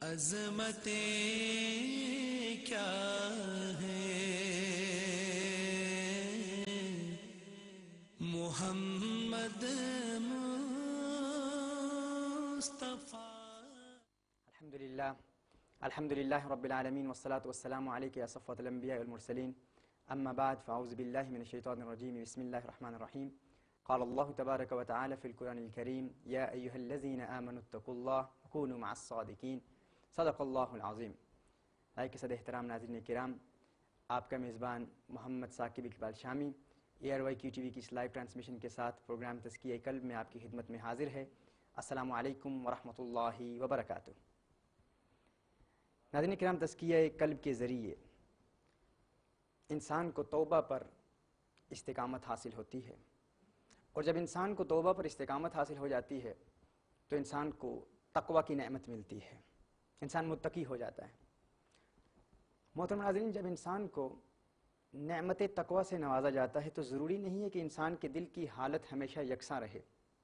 عظمتیں کیا ہیں محمد مصطفیٰ. الحمد لله رب العالمين والصلاة والسلام عليك يا صفوة الأنبياء والمرسلين. أما بعد فأعوذ بالله من الشيطان الرجيم. بسم الله الرحمن الرحيم. قال الله تبارك وتعالى في القرآن الكريم: يا أيها الذين آمنوا اتقوا الله وكونوا مع الصادقين. صدق اللہ العظیم. لائق صد احترام ناظرین کرام، آپ کا میزبان محمد Saqib Iqbal Shami ARY Q T V کی اس لائیو ٹرانسمیشن کے ساتھ پروگرام تزکیہ قلب میں آپ کی خدمت میں حاضر ہے. السلام علیکم ورحمۃ اللہ وبرکاتہ. ناظرین کرام، تزکیہ قلب کے ذریعے انسان کو توبہ پر استقامت حاصل ہوتی ہے، اور جب انسان کو توبہ پر استقامت حاصل ہو جاتی ہے تو انسان کو تقوی کی نعمت ملتی ہے، انسان متقی ہو جاتا ہے. محترم ناظرین، جب انسان کو نعمت تقوی سے نوازا جاتا ہے تو ضروری نہیں ہے کہ انسان کے دل کی حالت ہمیشہ یکساں رہے.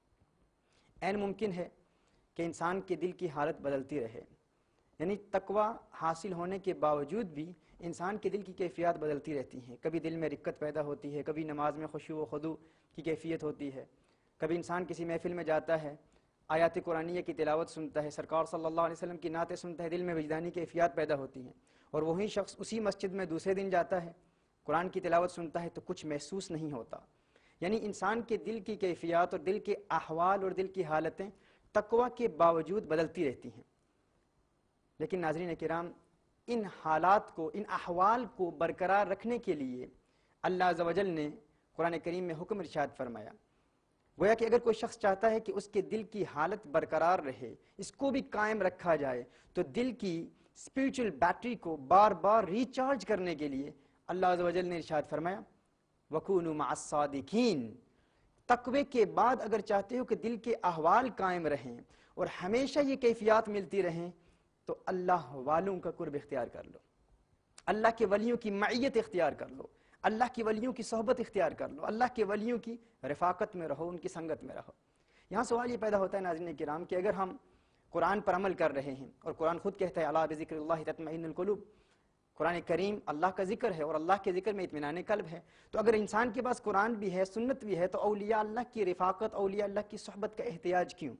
عین ممکن ہے کہ انسان کے دل کی حالت بدلتی رہے، یعنی تقوی حاصل ہونے کے باوجود بھی انسان کے دل کی کیفیات بدلتی رہتی ہیں. کبھی دل میں رقت پیدا ہوتی ہے، کبھی نماز میں خشوع و خضوع کی کیفیت ہوتی ہے، کبھی انسان کسی محفل میں جاتا ہے، آیات قرآنیہ کی تلاوت سنتا ہے، سرکار صلی اللہ علیہ وسلم کی نعتیں سنتا ہے، دل میں وجدانی کیفیات پیدا ہوتی ہیں. اور وہی شخص اسی مسجد میں دوسرے دن جاتا ہے، قرآن کی تلاوت سنتا ہے تو کچھ محسوس نہیں ہوتا. یعنی انسان کے دل کی کیفیات اور دل کے احوال اور دل کی حالتیں تقوی کے باوجود بدلتی رہتی ہیں. لیکن ناظرین کرام، ان حالات کو، ان احوال کو برقرار رکھنے کے لیے اللہ عز و جل نے قرآن کریم میں حکم ارشاد فرمایا. گویا کہ اگر کوئی شخص چاہتا ہے کہ اس کے دل کی حالت برقرار رہے، اس کو بھی قائم رکھا جائے، تو دل کی اسپریچول بیٹری کو بار بار ریچارج کرنے کے لیے اللہ عز و جل نے ارشاد فرمایا: وَكُونُوا مَعَ الصَّادِقِينَ. تقوی کے بعد اگر چاہتے ہو کہ دل کے احوال قائم رہیں اور ہمیشہ یہ کیفیات ملتی رہیں تو اللہ والوں کا قرب اختیار کر لو، اللہ کے ولیوں کی معیت اختیار کر لو، اللہ کی ولیوں کی صحبت اختیار کر لو، اللہ کے ولیوں کی رفاقت میں رہو، ان کی سنگت میں رہو. یہاں سوال یہ پیدا ہوتا ہے ناظرین کرام کہ اگر ہم قرآن پر عمل کر رہے ہیں، اور قرآن خود کہتا ہے الا بذکر اللہ تطمئن القلوب، قرآن کریم اللہ کا ذکر ہے اور اللہ کے ذکر میں اطمینان قلب ہے، تو اگر انسان کے پاس قرآن بھی ہے، سنت بھی ہے، تو اولیاء اللہ کی رفاقت، اولیاء اللہ کی صحبت کا احتیاج کیوں؟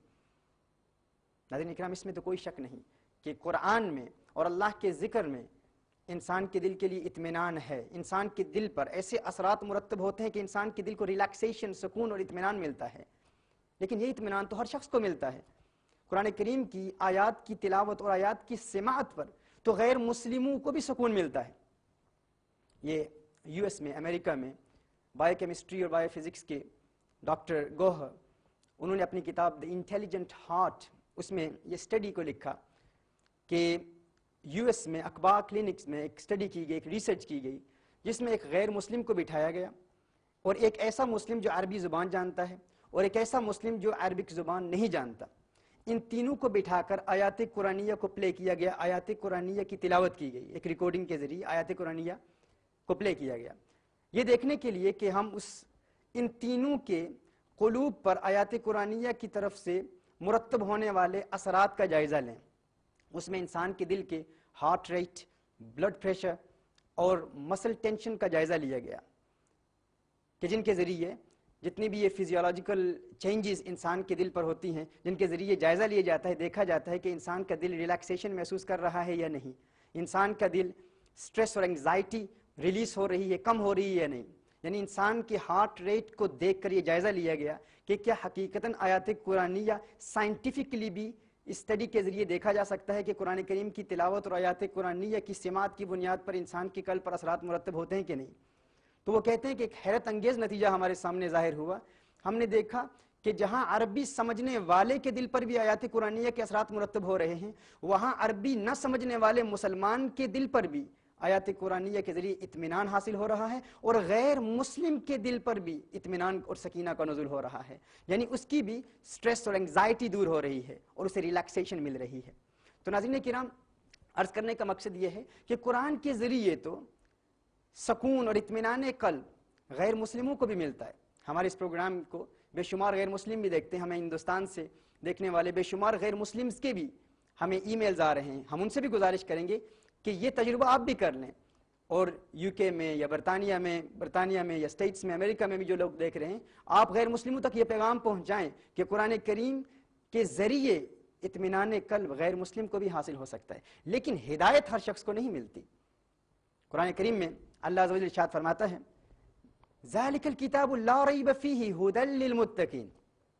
ناظرین کرام، اس میں تو کوئی شک نہیں کہ قرآن میں اور اللہ کے ذکر میں انسان کے دل کے لیے اطمینان ہے. انسان کے دل پر ایسے اثرات مرتب ہوتے ہیں کہ انسان کے دل کو ریلیکسیشن، سکون اور اطمینان ملتا ہے. لیکن یہ اطمینان تو ہر شخص کو ملتا ہے. قرآن کریم کی آیات کی تلاوت اور آیات کی سماعت پر تو غیر مسلموں کو بھی سکون ملتا ہے. یہ یو ایس میں، امریکہ میں بایو کیمسٹری اور بایو فزکس کے ڈاکٹر گوہر، انہوں نے اپنی کتاب دی انٹیلیجنٹ ہارٹ، اس میں یہ اسٹڈی کو لکھا کہ یو ایس میں اقبا کلینکس میں ایک اسٹڈی کی گئی، ایک ریسرچ کی گئی، جس میں ایک غیر مسلم کو بٹھایا گیا اور ایک ایسا مسلم جو عربی زبان جانتا ہے اور ایک ایسا مسلم جو عربک زبان نہیں جانتا. ان تینوں کو بٹھا کر آیات قرآنیہ کو پلے کیا گیا، آیات قرآنیہ کی تلاوت کی گئی، ایک ریکارڈنگ کے ذریعے آیات قرآنیہ کو پلے کیا گیا، یہ دیکھنے کے لیے کہ ہم ان تینوں کے قلوب پر آیات قرآنیہ کی طرف سے مرتب ہونے والے اثرات کا جائزہ لیں. اس میں انسان کے دل کے ہارٹ ریٹ، بلڈ پریشر اور مسل ٹینشن کا جائزہ لیا گیا، کہ جن کے ذریعے جتنی بھی یہ فزیولوجیکل چینجز انسان کے دل پر ہوتی ہیں، جن کے ذریعے جائزہ لیا جاتا ہے، دیکھا جاتا ہے کہ انسان کا دل ریلیکسیشن محسوس کر رہا ہے یا نہیں، انسان کا دل سٹریس اور انگزائٹی ریلیز ہو رہی ہے، کم ہو رہی ہے یا نہیں. یعنی انسان کے ہارٹ ریٹ کو دیکھ کر یہ جائزہ لیا گیا کہ کیا حقیقتاً آیات قرآنیہ سائنٹیفکلی بھی اسٹڈی کے ذریعے دیکھا جا سکتا ہے کہ قرآن کریم کی تلاوت اور آیات قرآنیہ کی سماعت کی بنیاد پر انسان کے قلب پر اثرات مرتب ہوتے ہیں کہ نہیں. تو وہ کہتے ہیں کہ ایک حیرت انگیز نتیجہ ہمارے سامنے ظاہر ہوا. ہم نے دیکھا کہ جہاں عربی سمجھنے والے کے دل پر بھی آیات قرآنیہ کے اثرات مرتب ہو رہے ہیں، وہاں عربی نہ سمجھنے والے مسلمان کے دل پر بھی آیات قرآنیہ کے ذریعے اطمینان حاصل ہو رہا ہے، اور غیر مسلم کے دل پر بھی اطمینان اور سکینہ کا نزول ہو رہا ہے. یعنی اس کی بھی سٹریس اور انگزائٹی دور ہو رہی ہے اور اسے ریلیکسیشن مل رہی ہے. تو ناظرین کرام، عرض کرنے کا مقصد یہ ہے کہ قرآن کے ذریعے تو سکون اور اطمینان قلب غیر مسلموں کو بھی ملتا ہے. ہمارے اس پروگرام کو بے شمار غیر مسلم بھی دیکھتے ہیں، ہمیں ہندوستان سے دیکھنے والے بے شمار غیر مسلمز کے بھی ہمیں ای میلز آ رہے ہیں، ہم ان سے بھی گزارش کریں گے کہ یہ تجربہ آپ بھی کر لیں، اور یو کے میں یا برطانیہ میں یا اسٹیٹس میں، امریکہ میں بھی جو لوگ دیکھ رہے ہیں، آپ غیر مسلموں تک یہ پیغام پہنچائیں کہ قرآن کریم کے ذریعے اطمینان قلب غیر مسلم کو بھی حاصل ہو سکتا ہے، لیکن ہدایت ہر شخص کو نہیں ملتی۔ قرآن کریم میں اللہ عز و جل ارشاد فرماتا ہے ذالک الکتاب لا ریب فیہ ھدی للمتقین،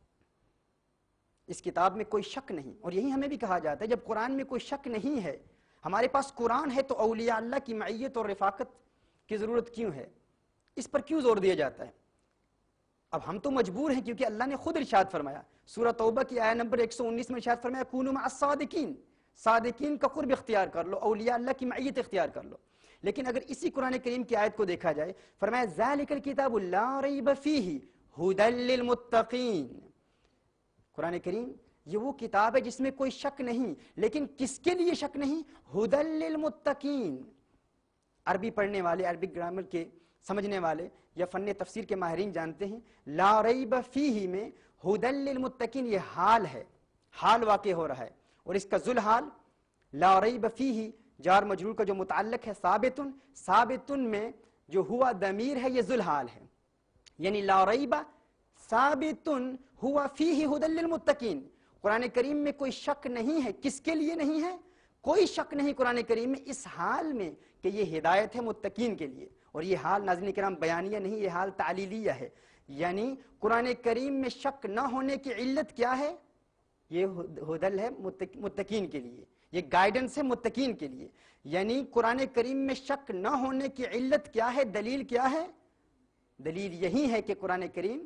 اس کتاب میں کوئی شک نہیں، اور یہی ہمیں بھی کہا جاتا ہے جب قرآن میں کوئی شک نہیں ہے، ہمارے پاس قرآن ہے، تو اولیاء اللہ کی معیت اور رفاقت کی ضرورت کیوں ہے؟ اس پر کیوں زور دیا جاتا ہے؟ اب ہم تو مجبور ہیں، کیونکہ اللہ نے خود ارشاد فرمایا، سورہ توبہ کی آیت نمبر 119 میں ارشاد فرمایا کونوا مع الصادقین، صادقین کا قرب اختیار کر لو، اولیاء اللہ کی معیت اختیار کر لو۔ لیکن اگر اسی قرآن کریم کی آیت کو دیکھا جائے، فرمایا ذالک الکتاب لا ریب فیہ ھدی للمتقین، قرآن کریم یہ وہ کتاب ہے جس میں کوئی شک نہیں، لیکن کس کے لیے شک نہیں؟ ھدی للمتقین۔ عربی پڑھنے والے، عربک گرامر کے سمجھنے والے یا فن تفسیر کے ماہرین جانتے ہیں لا ریب فیہ میں ھدی للمتقین یہ حال ہے، حال واقع ہو رہا ہے، اور اس کا ذل حال لا ریب فیہ جار مجرور کا جو متعلق ہے ثابتن میں جو ہوا ضمیر ہے یہ ذل حال ہے، یعنی لا ریب ثابتن ہوا فیہ ھدی للمتقین، قرآن کریم میں کوئی شک نہیں ہے، کس کے لیے نہیں ہے؟ کوئی شک نہیں قرآن کریم میں اس حال میں کہ یہ ہدایت ہے متقین کے لیے، اور یہ حال ناظرین کرام بیانیہ نہیں، یہ حال تعلیلیہ ہے، یعنی قرآن کریم میں شک نہ ہونے کی علت کیا ہے؟ یہ ہدل ہے متقین کے لیے، یہ گائیڈنس ہے متقین کے لیے، یعنی قرآن کریم میں شک نہ ہونے کی علت کیا ہے؟ دلیل کیا ہے؟ دلیل یہی ہے کہ قرآن کریم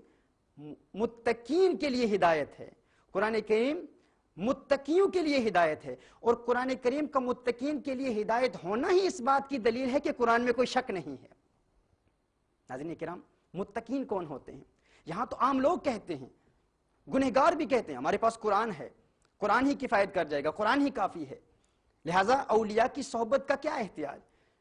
متقین کے لیے ہدایت ہے، قرآن کریم متقیوں کے لیے ہدایت ہے، اور قرآن کریم کا متقین کے لیے ہدایت ہونا ہی اس بات کی دلیل ہے کہ قرآن میں کوئی شک نہیں ہے۔ ناظرین کرام، متقین کون ہوتے ہیں؟ یہاں تو عام لوگ کہتے ہیں، گنہگار بھی کہتے ہیں ہمارے پاس قرآن ہے، قرآن ہی کفایت کر جائے گا، قرآن ہی کافی ہے، لہٰذا اولیاء کی صحبت کا کیا احتیاج؟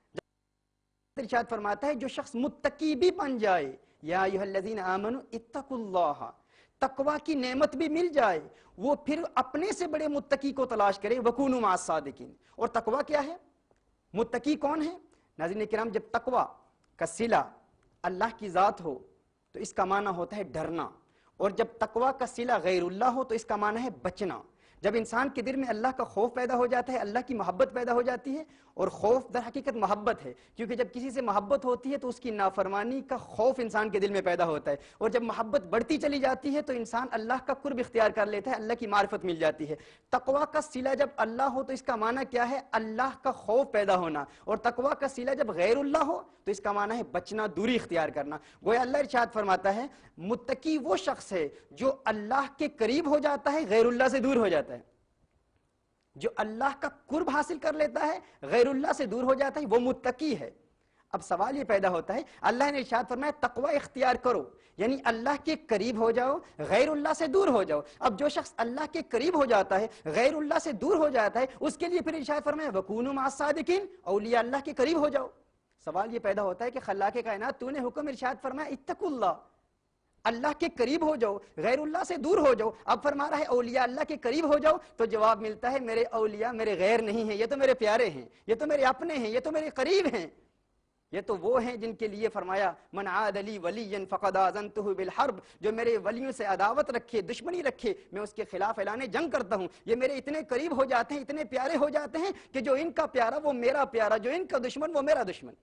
ارشاد فرماتا ہے جو شخص متقی بھی بن جائے، یا ایھا الذین آمنوا اتقوا اللہ، تقوی کی نعمت بھی مل جائے، وہ پھر اپنے سے بڑے متقی کو تلاش کرے، وکونوا مع الصادقین۔ اور تقوی کیا ہے؟ متقی کون ہے؟ ناظرین کرام، جب تقوی کا صلہ اللہ کی ذات ہو تو اس کا معنی ہوتا ہے ڈرنا، اور جب تقوی کا صلہ غیر اللہ ہو تو اس کا معنی ہے بچنا۔ جب انسان کے دل میں اللہ کا خوف پیدا ہو جاتا ہے، اللہ کی محبت پیدا ہو جاتی ہے، اور خوف در حقیقت محبت ہے، کیونکہ جب کسی سے محبت ہوتی ہے تو اس کی نافرمانی کا خوف انسان کے دل میں پیدا ہوتا ہے، اور جب محبت بڑھتی چلی جاتی ہے تو انسان اللہ کا قرب اختیار کر لیتا ہے، اللہ کی معرفت مل جاتی ہے۔ تقوی کا صلہ جب اللہ ہو تو اس کا معنی کیا ہے؟ اللہ کا خوف پیدا ہونا، اور تقوی کا صلہ جب غیر اللہ ہو تو اس کا معنی ہے بچنا، دوری اختیار کرنا۔ گویا اللہ ارشاد فرماتا ہے متقی وہ شخص ہے جو اللہ کے قریب ہو جاتا ہے، غیر اللہ سے دور ہو جاتا ہے، جو اللہ کا قرب حاصل کر لیتا ہے، غیر اللہ سے دور ہو جاتا ہے، وہ متقی ہے۔ اب سوال یہ پیدا ہوتا ہے، اللہ نے ارشاد فرمایا تقوی اختیار کرو، یعنی اللہ کے قریب ہو جاؤ، غیر اللہ سے دور ہو جاؤ۔ اب جو شخص اللہ کے قریب ہو جاتا ہے، غیر اللہ سے دور ہو جاتا ہے، اس کے لیے پھر ارشاد فرمایا وَكُونُوا مَعَ الصَّادِقِينَ، اولیاء اللہ کے قریب ہو جاؤ۔ سوال یہ پیدا ہوتا ہے کہ خلاق کائنات تو نے حکم ارشاد فرمایا اتقوا اللہ، اللہ کے قریب ہو جاؤ، غیر اللہ سے دور ہو جاؤ، اب فرما رہا ہے اولیاء اللہ کے قریب ہو جاؤ، تو جواب ملتا ہے میرے اولیاء میرے غیر نہیں ہیں، یہ تو میرے پیارے ہیں، یہ تو میرے اپنے ہیں، یہ تو میرے قریب ہیں، یہ تو وہ ہیں جن کے لیے فرمایا من عاد لی ولیا فقد آذنتہ بالحرب، جو میرے ولیوں سے عداوت رکھے، دشمنی رکھے، میں اس کے خلاف اعلان جنگ کرتا ہوں۔ یہ میرے اتنے قریب ہو جاتے ہیں، اتنے پیارے ہو جاتے ہیں کہ جو ان کا پیارا وہ میرا پیارا، جو ان کا دشمن وہ میرا دشمن۔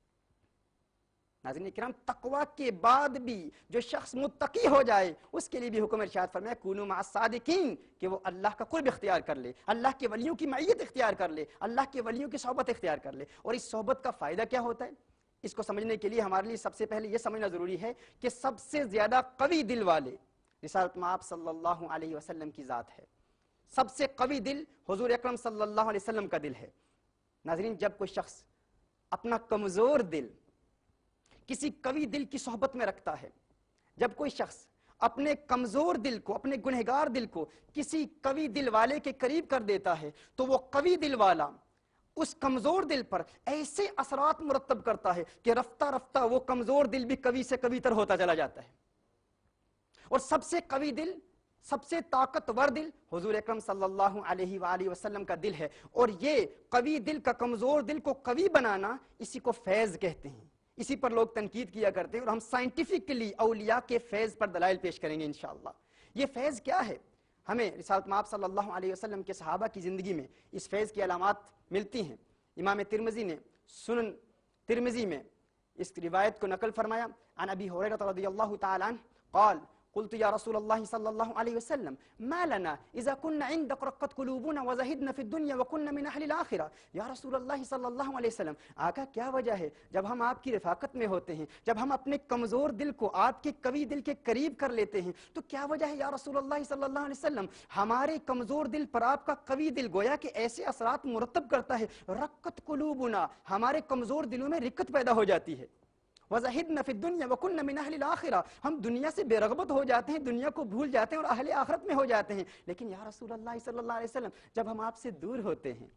ناظرین کرام، تقوی کے بعد بھی جو شخص متقی ہو جائے اس کے لیے بھی حکم ارشاد فرمایا کونوا مع الصادقین، کہ وہ اللہ کا قرب اختیار کر لے، اللہ کے ولیوں کی معیت اختیار کر لے، اللہ کے ولیوں کی صحبت اختیار کر لے۔ اور اس صحبت کا فائدہ کیا ہوتا ہے؟ اس کو سمجھنے کے لیے ہمارے لیے سب سے پہلے یہ سمجھنا ضروری ہے کہ سب سے زیادہ قوی دل والے رسالت مآب صلی اللہ علیہ وسلم کی ذات ہے۔ سب سے قوی دل حضور اکرم صلی اللہ علیہ وسلم کا دل ہے۔ ناظرین، جب کوئی شخص اپنا کمزور دل کسی قوی دل کی صحبت میں رکھتا ہے، جب کوئی شخص اپنے کمزور دل کو، اپنے گنہگار دل کو کسی قوی دل والے کے قریب کر دیتا ہے، تو وہ قوی دل والا اس کمزور دل پر ایسے اثرات مرتب کرتا ہے کہ رفتہ رفتہ وہ کمزور دل بھی قوی سے قوی تر ہوتا چلا جاتا ہے۔ اور سب سے قوی دل سب سے طاقتور دل حضور اکرم صلی اللہ علیہ وآلہ وسلم کا دل ہے، اور یہ قوی دل کا کمزور دل کو قوی بنانا، اسی کو فیض کہتے ہیں۔ اسی پر لوگ تنقید کیا کرتے ہیں، اور ہم سائنٹیفکلی اولیاء کے فیض پر دلائل پیش کریں گے انشاءاللہ۔ یہ فیض کیا ہے؟ ہمیں رسالت مآب صلی اللہ علیہ وسلم کے صحابہ کی زندگی میں اس فیض کی علامات ملتی ہیں۔ امام ترمذی نے سنن ترمذی میں اس روایت کو نقل فرمایا، عن ابی ہریرہ رضی اللہ تعالی عنہ قال قلت یا رسول اللہ صلی اللہ علیہ وسلم ما لنا اذا كنا عندك رقت قلوبنا وزهدنا في الدنيا وكنا من اهل الاخره۔ یا رسول اللہ صلی اللہ علیہ وسلم، آقا کیا وجہ ہے جب ہم آپ کی رفاقت میں ہوتے ہیں، جب ہم اپنے کمزور دل کو آپ کے قوی دل کے قریب کر لیتے ہیں، تو کیا وجہ ہے یا رسول اللہ صلی اللہ علیہ وسلم ہمارے کمزور دل پر آپ کا قوی دل گویا کہ ایسے اثرات مرتب کرتا ہے، رقت قلوبنا، ہمارے کمزور دلوں میں رقت پیدا ہو جاتی ہے، وَزَهِدْنَا فِي الدُّنْيَا وَكُنَّ مِنْ أَهْلِ الْآخِرَةِ، ہم دنیا سے بے رغبت ہو جاتے ہیں، دنیا کو بھول جاتے ہیں اور اہل آخرت میں ہو جاتے ہیں۔ لیکن یا رسول اللہ صلی اللہ علیہ وسلم، جب ہم آپ سے دور ہوتے ہیں،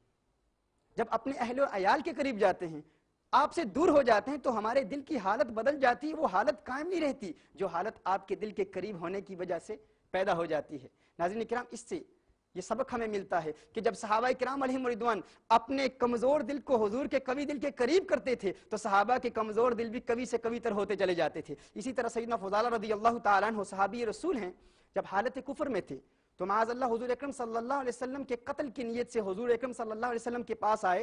جب اپنے اہل و عیال کے قریب جاتے ہیں، آپ سے دور ہو جاتے ہیں، تو ہمارے دل کی حالت بدل جاتی ہے، وہ حالت قائم نہیں رہتی جو حالت آپ کے دل کے قریب ہونے کی وجہ سے پیدا ہو جاتی ہے۔ ناظرین کرام، اس سے یہ سبق ہمیں ملتا ہے کہ جب صحابہ کرام علیہم رضوان اپنے کمزور دل کو حضور کے قوی دل کے قریب کرتے تھے، تو صحابہ کے کمزور دل بھی قوی سے قوی تر ہوتے چلے جاتے تھے۔ اسی طرح سیدنا فضالہ رضی اللہ تعالیٰ عنہ صحابی رسول ہیں، جب حالت کفر میں تھے تو معاذ اللہ حضور اکرم صلی اللہ علیہ وسلم کے قتل کی نیت سے حضور اکرم صلی اللہ علیہ وسلم کے پاس آئے،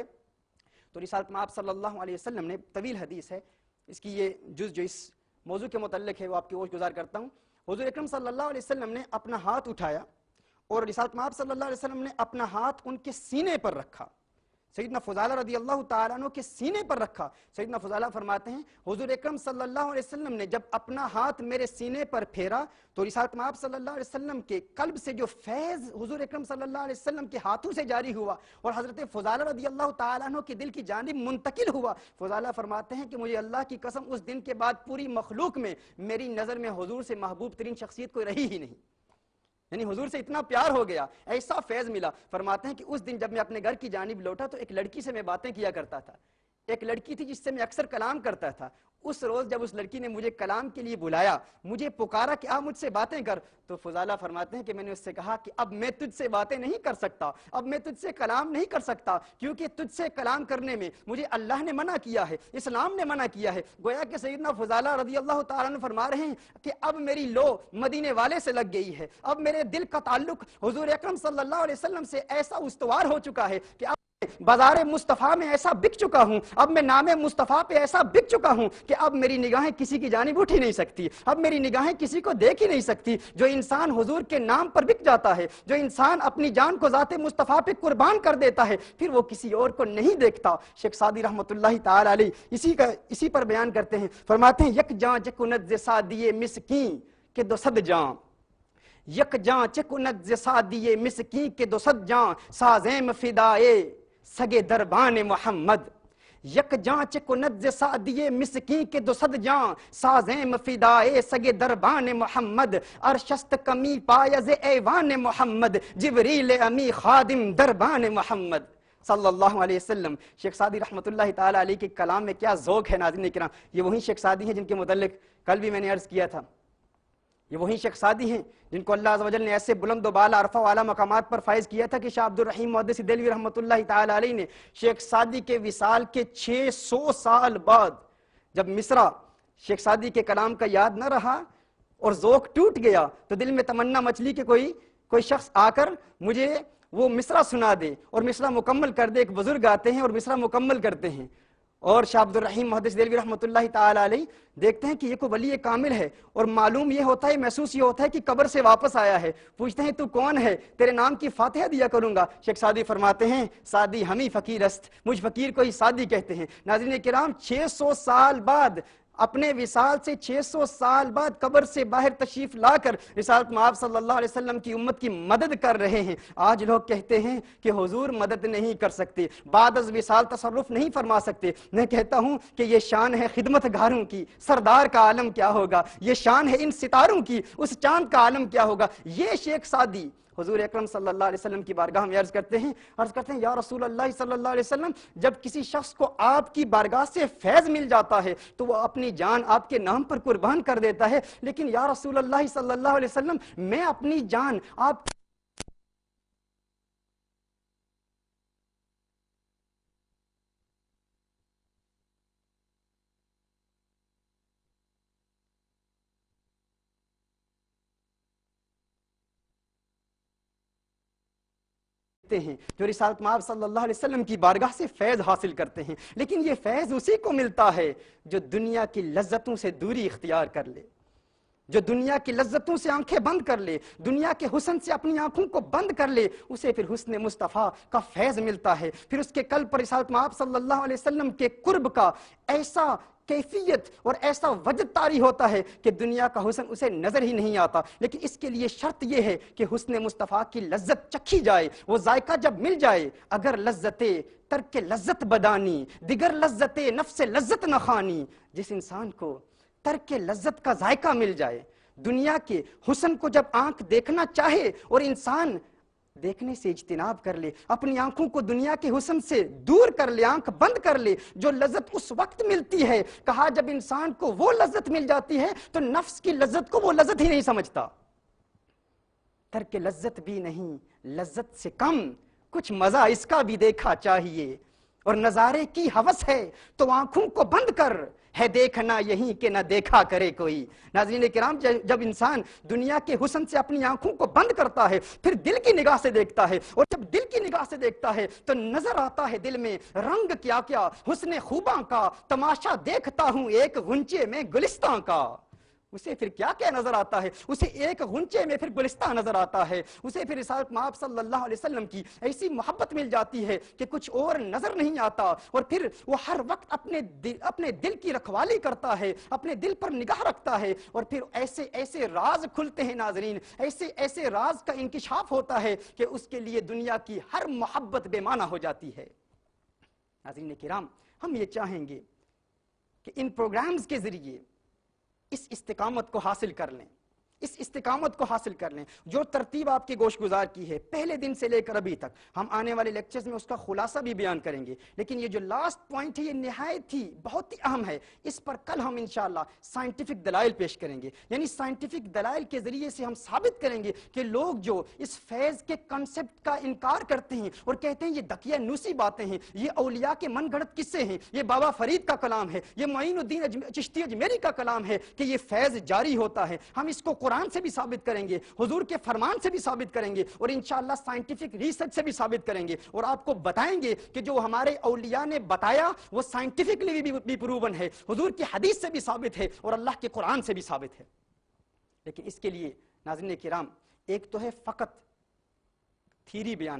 تو رسالت مآب صلی اللہ علیہ وسلم نے، طویل حدیث ہے، اس کی یہ جز جو اس موضوع کے متعلق ہے وہ آپ کی گوش گزار کرتا ہوں۔ حضور اکرم صلی اللہ علیہ وسلم نے اپنا ہاتھ اٹھایا اور رسالت مآب صلی اللہ علیہ وسلم نے اپنا ہاتھ ان کے سینے پر رکھا، سیدنا فضالہ رضی اللہ تعالیٰ عنہ کے سینے پر رکھا۔ سیدنا فضالہ فرماتے ہیں حضور اکرم صلی اللہ علیہ وسلم نے جب اپنا ہاتھ میرے سینے پر پھیرا تو رسالت مآب صلی اللہ علیہ وسلم کے قلب سے جو فیض حضور اکرم صلی اللہ علیہ وسلم کے ہاتھوں سے جاری ہوا اور حضرت فضالہ رضی اللہ تعالیٰ عنہ کے دل کی جانب منتقل ہوا، فضالہ فرماتے ہیں کہ مجھے اللہ کی قسم اس دن کے بعد پوری مخلوق میں میری نظر میں حضور سے محبوب ترین شخصیت کوئی رہی ہی نہیں، یعنی حضور سے اتنا پیار ہو گیا، ایسا فیض ملا۔ فرماتے ہیں کہ اس دن جب میں اپنے گھر کی جانب لوٹا تو ایک لڑکی سے میں باتیں کیا کرتا تھا، ایک لڑکی تھی جس سے میں اکثر کلام کرتا تھا۔ اس روز جب اس لڑکی نے مجھے کلام کے لیے بلایا، مجھے پکارا کہ آپ مجھ سے باتیں کر، تو فضالہ فرماتے ہیں کہ میں نے اس سے کہا کہ اب میں تجھ سے باتیں نہیں کر سکتا، اب میں تجھ سے کلام نہیں کر سکتا، کیونکہ تجھ سے کلام کرنے میں مجھے اللہ نے منع کیا ہے، اسلام نے منع کیا ہے۔ گویا کہ سیدنا فضالہ رضی اللہ تعالیٰ عنہ فرما رہے ہیں کہ اب میری لو مدینے والے سے لگ گئی ہے، اب میرے دل کا تعلق حضور اکرم صلی اللہ علیہ وسلم سے ایسا استوار ہو چکا ہے کہ بازار مصطفیٰ میں ایسا بک چکا ہوں، اب میں نام مصطفیٰ پہ ایسا بک چکا ہوں کہ اب میری نگاہیں کسی کی جانب اٹھ ہی نہیں سکتی، اب میری نگاہیں کسی کو دیکھ ہی نہیں سکتی۔ جو انسان حضور کے نام پر بک جاتا ہے، جو انسان اپنی جان کو ذات مصطفیٰ پہ قربان کر دیتا ہے، پھر وہ کسی اور کو نہیں دیکھتا۔ شیخ سعدی رحمۃ اللہ تعالی علیہ اسی پر بیان کرتے ہیں، فرماتے ہیں یک جاں جکند سعدی مسکین کے دو صد جاں، یک جاں چکند سعدی مسکین کے دو صد جاں، سازیم فدائے سگے دربان محمد، یک جاں چکند سعدی مسکین کے دو صد جاں، سازیم فدائے سگے دربان محمد، ارشست کمی پایز ایوان محمد، جبریل امی خادم دربان محمد صلی اللہ علیہ وسلم۔ شیخ سعدی رحمۃ اللہ تعالیٰ علیہ کے کلام میں کیا ذوق ہے ناظرین کرام، یہ وہی شیخ سعدی ہیں جن کے متعلق کل بھی میں نے عرض کیا تھا، یہ وہی شیخ سعدی ہیں جن کو اللہ عز و جل نے ایسے بلند و بالا عرفہ و اعلیٰ مقامات پر فائز کیا تھا کہ شاہ عبد الرحیم محدث دہلوی رحمۃ اللہ تعالی علیہ نے شیخ سعدی کے وصال کے 600 سال بعد جب مصرع شیخ سعدی کے کلام کا یاد نہ رہا اور ذوق ٹوٹ گیا تو دل میں تمنا مچلی کہ کوئی شخص آ کر مجھے وہ مصرع سنا دے اور مصرع مکمل کر دے۔ ایک بزرگ آتے ہیں اور مصرع مکمل کرتے ہیں، اور شاہ عبد الرحیم محدث دہلوی رحمۃ اللہ تعالی علیہ دیکھتے ہیں کہ یہ کوئی ولی کامل ہے، اور معلوم یہ ہوتا ہے، محسوس یہ ہوتا ہے کہ قبر سے واپس آیا ہے۔ پوچھتے ہیں تو کون ہے، تیرے نام کی فاتحہ دیا کروں گا۔ شیخ سعدی فرماتے ہیں سعدی ہمیں فقیر است، مجھ فقیر کو ہی سعدی کہتے ہیں۔ ناظرین کرام، 600 سال بعد، اپنے وصال سے 600 سال بعد قبر سے باہر تشریف لا کر رسالت مآب صلی اللہ علیہ وسلم کی امت کی مدد کر رہے ہیں۔ آج لوگ کہتے ہیں کہ حضور مدد نہیں کر سکتے، بعد از وصال تصرف نہیں فرما سکتے۔ میں کہتا ہوں کہ یہ شان ہے خدمت گاروں کی، سردار کا عالم کیا ہوگا، یہ شان ہے ان ستاروں کی، اس چاند کا عالم کیا ہوگا۔ یہ شیخ سعدی حضور اکرم صلی اللہ علیہ وسلم کی بارگاہ میں عرض کرتے ہیں یا رسول اللہ صلی اللہ علیہ وسلم، جب کسی شخص کو آپ کی بارگاہ سے فیض مل جاتا ہے تو وہ اپنی جان آپ کے نام پر قربان کر دیتا ہے، لیکن یا رسول اللہ صلی اللہ علیہ وسلم میں اپنی جان آپ ہیں جو رسالت مآب صلی اللہ علیہ وسلم کی بارگاہ سے فیض حاصل کرتے ہیں، لیکن یہ فیض اسی کو ملتا ہے جو دنیا کی لذتوں سے دوری اختیار کر لے، جو دنیا کی لذتوں سے آنکھیں بند کر لے، دنیا کے حسن سے اپنی آنکھوں کو بند کر لے، اسے پھر حسن مصطفیٰ کا فیض ملتا ہے، پھر اس کے قلب پر رسالت مآب صلی اللہ علیہ وسلم کے قرب کا ایسا کیفیت اور ایسا وجد طاری ہوتا ہے کہ دنیا کا حسن اسے نظر ہی نہیں آتا، لیکن اس کے لیے شرط یہ ہے کہ حسن مصطفیٰ کی لذت چکھی جائے، وہ ذائقہ جب مل جائے، اگر لذت ترک لذت بدانی دیگر لذت نفس لذت نہ خانی، جس انسان کو ترک لذت کا ذائقہ مل جائے، دنیا کے حسن کو جب آنکھ دیکھنا چاہے اور انسان دیکھنے سے اجتناب کر لے، اپنی آنکھوں کو دنیا کے حسن سے دور کر لے، آنکھ بند کر لے، جو لذت اس وقت ملتی ہے، کہا جب انسان کو وہ لذت مل جاتی ہے تو نفس کی لذت کو وہ لذت ہی نہیں سمجھتا، ترک لذت بھی نہیں، لذت سے کم کچھ مزہ اس کا بھی دیکھا چاہیے، اور نظارے کی ہوس ہے تو آنکھوں کو بند کر، ہے دیکھنا یہی کہ نہ دیکھا کرے کوئی۔ ناظرین کرام، جب انسان دنیا کے حسن سے اپنی آنکھوں کو بند کرتا ہے، پھر دل کی نگاہ سے دیکھتا ہے، اور جب دل کی نگاہ سے دیکھتا ہے تو نظر آتا ہے دل میں رنگ کیا کیا، حسن خوباں کا تماشا دیکھتا ہوں ایک غنچے میں گلستاں کا۔ اسے پھر کیا کیا نظر آتا ہے؟ اسے ایک غنچے میں پھر گلستہ نظر آتا ہے، اسے پھر رسالت مآب صلی اللہ علیہ وسلم کی ایسی محبت مل جاتی ہے کہ کچھ اور نظر نہیں آتا، اور پھر وہ ہر وقت اپنے دل کی رکھوالی کرتا ہے، اپنے دل پر نگاہ رکھتا ہے، اور پھر ایسے راز کھلتے ہیں ناظرین، ایسے راز کا انکشاف ہوتا ہے کہ اس کے لیے دنیا کی ہر محبت بے معنی ہو جاتی ہے۔ ناظرین کرام، ہم یہ چاہیں گے کہ ان پروگرامز کے ذریعے اس استقامت کو حاصل کر لیں، اس استقامت کو حاصل کر لیں جو ترتیب آپ کی گوش گزار کی ہے پہلے دن سے لے کر ابھی تک۔ ہم آنے والے لیکچرز میں اس کا خلاصہ بھی بیان کریں گے، لیکن یہ جو لاسٹ پوائنٹ ہے یہ نہایت ہی بہت ہی اہم ہے، اس پر کل ہم انشاءاللہ سائنٹیفک دلائل پیش کریں گے، یعنی سائنٹیفک دلائل کے ذریعے سے ہم ثابت کریں گے کہ لوگ جو اس فیض کے کنسپٹ کا انکار کرتے ہیں اور کہتے ہیں یہ دقیہ نوسی باتیں ہیں، یہ اولیاء کے من گھڑت قصے ہیں، یہ بابا فرید کا کلام ہے، یہ معین الدین چشتی اجمیری کا کلام ہے کہ یہ فیض جاری ہوتا ہے، ہم اس کو قرآن سے بھی ثابت کریں گے، حضور کے فرمان سے بھی ثابت کریں گے، اور انشاءاللہ سائنٹیفک ریسرچ سے بھی ثابت کریں گے، اور آپ کو بتائیں گے کہ جو ہمارے اولیاء نے بتایا وہ سائنٹیفکلی بھی پروون ہے، حضور کی حدیث سے بھی ثابت ہے اور اللہ کے قرآن سے بھی ثابت ہے۔ لیکن اس کے لیے ناظرین کرام، ایک تو ہے فقط تھیری بیان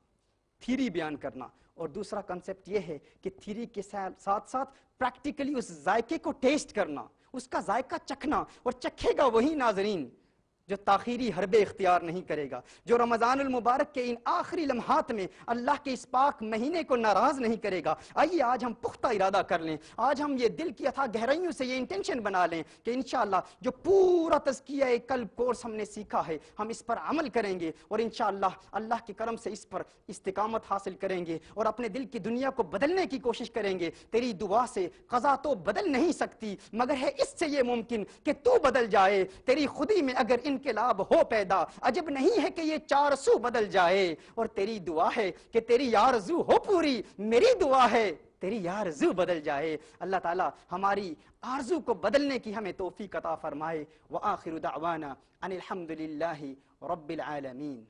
کرنا، اور دوسرا کنسپٹ یہ ہے کہ تھیری کے ساتھ ساتھ پریکٹیکلی اس ذائقے کو ٹیسٹ کرنا، اس کا ذائقہ چکھنا، اور چکھے گا وہی ناظرین جو تاخیری حربے اختیار نہیں کرے گا، جو رمضان المبارک کے ان آخری لمحات میں اللہ کے اس پاک مہینے کو ناراض نہیں کرے گا۔ آئیے آج ہم پختہ ارادہ کر لیں، آج ہم یہ دل کی اتھا گہرائیوں سے یہ انٹینشن بنا لیں کہ انشاءاللہ جو پورا تزکیہ قلب کورس ہم نے سیکھا ہے ہم اس پر عمل کریں گے، اور انشاءاللہ اللہ کے کرم سے اس پر استقامت حاصل کریں گے، اور اپنے دل کی دنیا کو بدلنے کی کوشش کریں گے۔ تیری دعا سے قضا تو بدل نہیں سکتی، مگر ہے اس سے یہ ممکن کہ تو بدل جائے، تیری خودی میں اگر انقلاب ہو پیدا، عجب نہیں ہے کہ یہ چار سو بدل جائے، اور تیری دعا ہے کہ تیری آرزو ہو پوری، میری دعا ہے تیری آرزو بدل جائے۔ اللہ تعالی ہماری آرزو کو بدلنے کی ہمیں توفیق عطا فرمائے۔ وآخر دعوانا ان الحمدللہ رب العالمین۔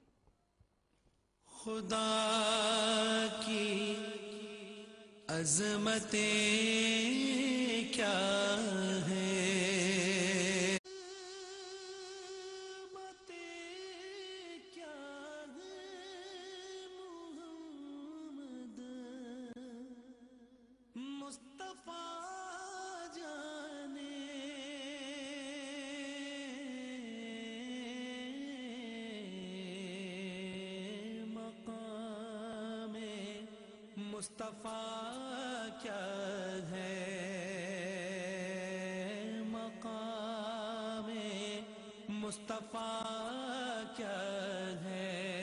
خدا کی عظمتیں کیا ہے، مصطفیٰ جانے مقام مصطفیٰ کیا ہے، مقام مصطفیٰ کیا ہے